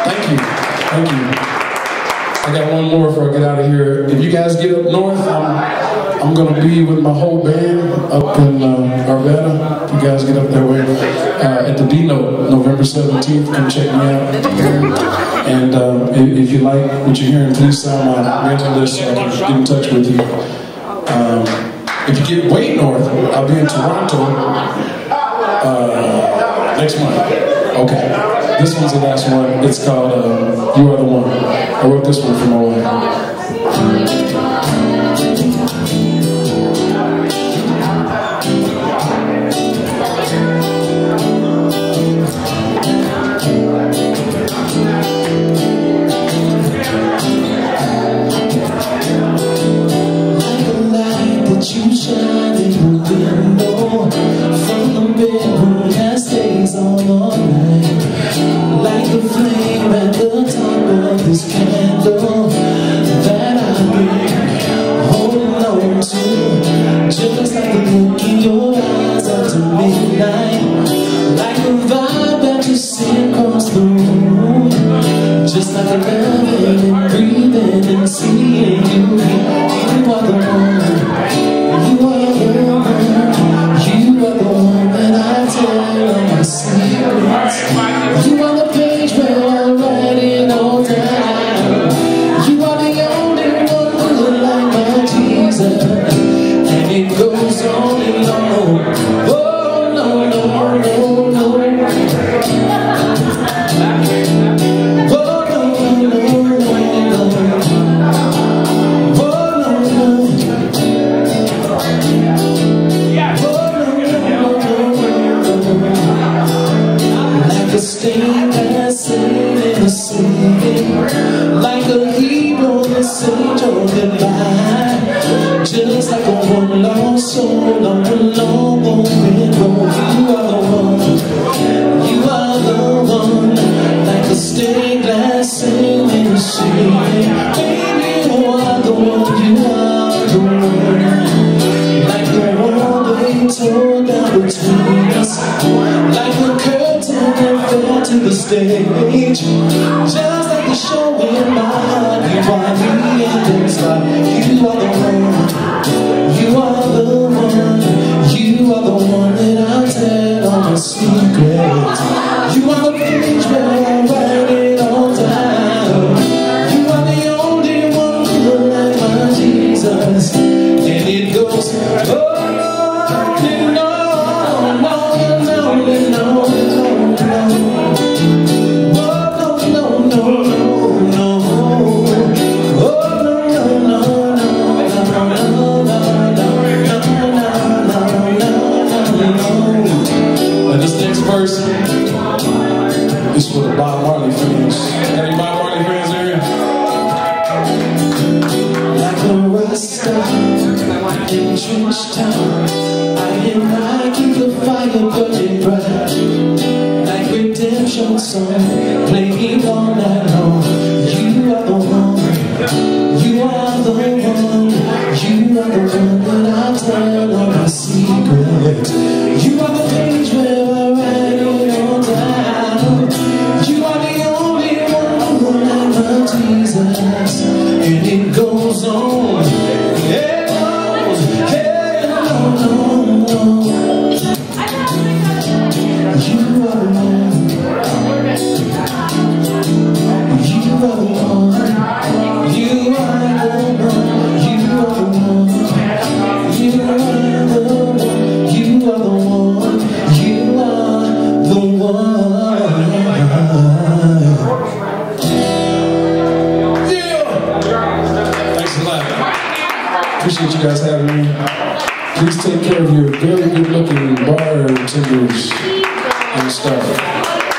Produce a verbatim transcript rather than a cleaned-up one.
Thank you. Thank you. I got one more before I get out of here. If you guys get up north, I'm, I'm going to be with my whole band up in uh, Arvada. If you guys get up that way. Uh, at the D-Note, November seventeenth. Come check me out. And um, if, if you like what you're hearing, please sign my mailing list so I can get in touch with you. Um, if you get way north, I'll be in Toronto uh, next month. Okay. This one's the last one. It's called uh, You Are the One. I wrote this one for my wife. Like a light that you shine in the window from the bedroom that stays on all night. Like the flame at the top of this candle that I've been holding on to. Just like the look in your eyes after midnight. Like the vibe that you see across the room. Just like a loving and breathing and seeing you. You are the one. You are the one. You are the one that I tell all my secrets. You are the page where I write it all down. You are the only one who like my Jesus. And it goes on and on. Oh, no, no, no, no. Oh, no, no, no, no. Oh, no, no. Like a stain that's in the city, like a hero that saved your goodbye. Just like a one lost soul on a long open road. You are the one, you are the one. Like a stained glass in the city, baby, you are the one, you are the one. Like the wall they tore down between us, like the curtain that fell to the stage. Just like the show in my heart, you are the ending star. You are the one, you are the one, you are the one that I tell all my secrets. You are the page where I write it all down. You are the only one who like my Jesus. And it goes, oh, no, no, no, no, no, no. This for the Bob Marley fans. Any Bob Marley fans here? Like a rasta in trench town, I and I keep the fire burning bright. Like redemption song playing all night long. You are the one, you are the one, you are the one that I tell all my secrets. You are the page where I write it all down. You are the only one who like my Jesus. And it goes on, it goes, it goes on. You are the one, you are the one, you are the one, you are the one, you are the one, you are the one, you are the one. Thanks a lot. Appreciate you guys having me. Please take care of your very good looking bartenders and stuff.